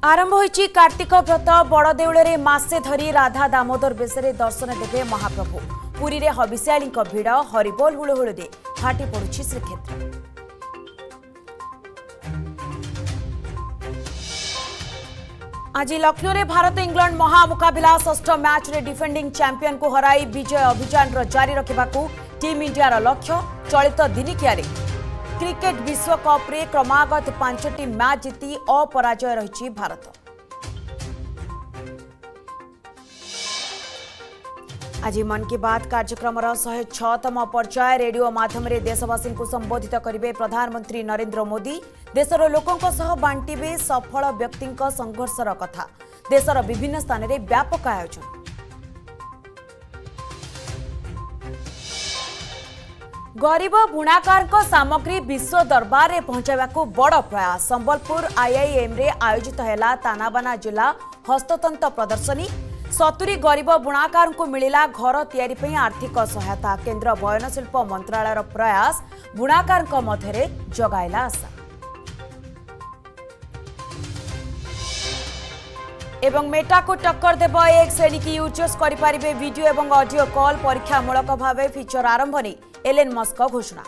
आरंभ होईची कार्तिक व्रत बड़देउल मासे धरी राधा दामोदर बेशरे दर्शन देवे महाप्रभु। पुरी रे हबिष्याली भिड़ हरिबोल हुलहुल दे फाटी पड़ुछि श्रीक्षेत्र। आज लखनऊ रे भारत इंग्लैंड महामुकाबिला षष्ठ मैच रे डिफेंडिंग चैंपियन को हराई विजय अभियान जारी रखा टीम इंडिया लक्ष्य। चलित दिनिकिया क्रिकेट विश्वकप रे क्रमागत 5टी मैच जीति अपराजय रही भारत। आज मन की बात कार्यक्रम 106तम पर्याय रेडियो माध्यम रे देशवासी को संबोधित करेंगे प्रधानमंत्री नरेंद्र मोदी। देशर लोकों सह बांटिबे सफल व्यक्ति संघर्षर कथा। देशर विभिन्न स्थान में व्यापक आयोजन। गरीब बुणाकार सामग्री विश्व दरबार में पहुंचाइबा बड़ प्रयास। संबलपुर आईआईएम रे आयोजित है तानाबाना जिला हस्ततंत्र प्रदर्शनी। 70 गरीब बुणाकार को मिला घर तैयारी पे आर्थिक सहायता। केंद्र बयनशिल्प मंत्रालय प्रयास बुणाकार मध्य जगाइला आशा। एवं मेटा को टक्कर देव एक श्रेणी की यूजर्स करें वीडियो एवं ऑडियो कॉल। परीक्षामूलक भाव फीचर आरंभ नहीं एलन मस्क घोषणा।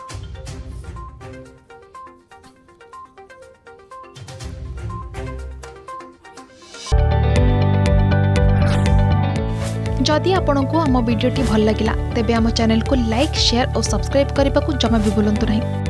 जदि आपंक आम भिडी भल लगा तेब आम चैनल को लाइक शेयर और सब्सक्राइब करने को जमा भी भूलु नहीं।